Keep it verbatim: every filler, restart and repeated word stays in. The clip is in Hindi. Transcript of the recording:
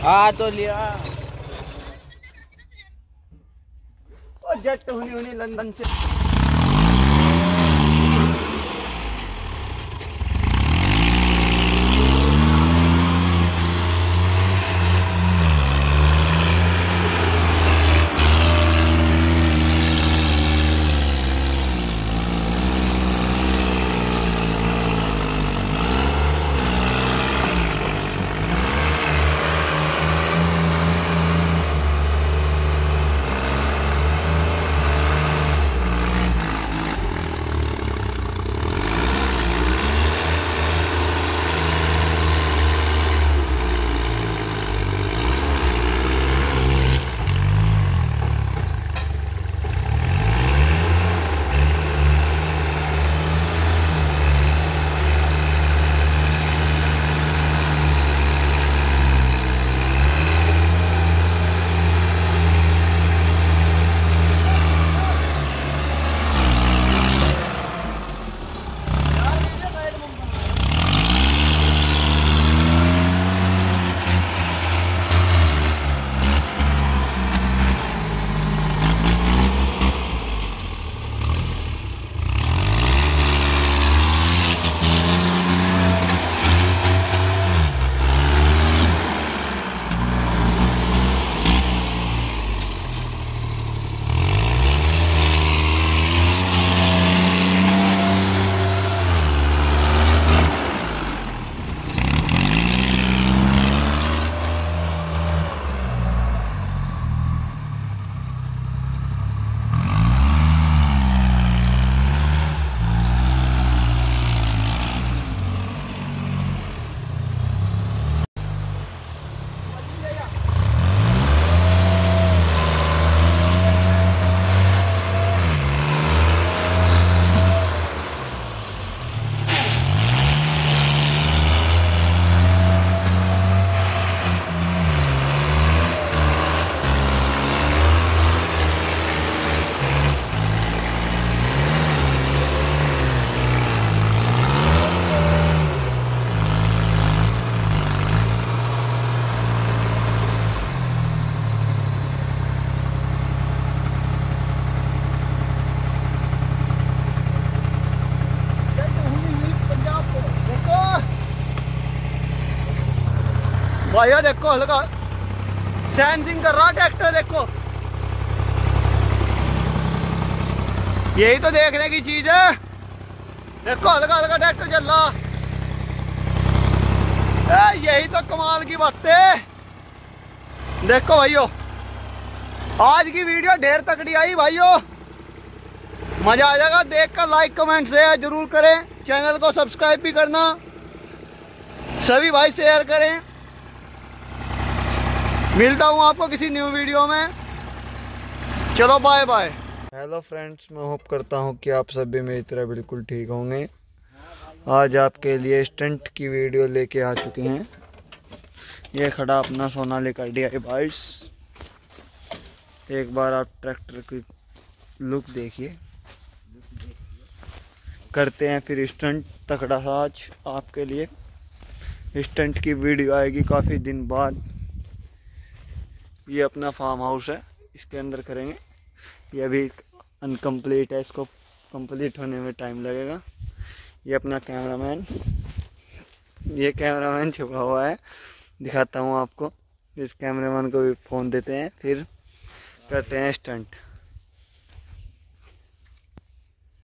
हाँ तो लिया। और जेट हुनी हुनी लंदन से। भाइयों देखो हल्का सेंसिंग कर रहा ट्रैक्टर, देखो यही तो देखने की चीज है। देखो हल्का हल्का ट्रैक्टर चल रहा, यही तो कमाल की बात है। देखो भाइयों आज की वीडियो ढेर तकड़ी आई भाइयों, मजा आ जाएगा देखकर। लाइक कमेंट शेयर जरूर करें, चैनल को सब्सक्राइब भी करना, सभी भाई शेयर करें। मिलता हूँ आपको किसी न्यू वीडियो में, चलो बाय बाय। हेलो फ्रेंड्स, मैं होप करता हूँ कि आप सब भी मेरी तरह बिल्कुल ठीक होंगे। आज आपके लिए स्टंट की वीडियो लेके आ चुके हैं। ये खड़ा अपना सोनालिका डी आई बाइस। एक बार आप ट्रैक्टर की लुक देखिए, करते हैं फिर स्टंट तकड़ा सा। आज आपके लिए स्टंट की वीडियो आएगी काफ़ी दिन बाद। ये अपना फार्म हाउस है, इसके अंदर करेंगे। ये अभी अनकम्प्लीट है, इसको कंप्लीट होने में टाइम लगेगा। ये अपना कैमरामैन, ये कैमरामैन छुपा हुआ है, दिखाता हूँ आपको। इस कैमरामैन को भी फ़ोन देते हैं, फिर करते हैं स्टंट।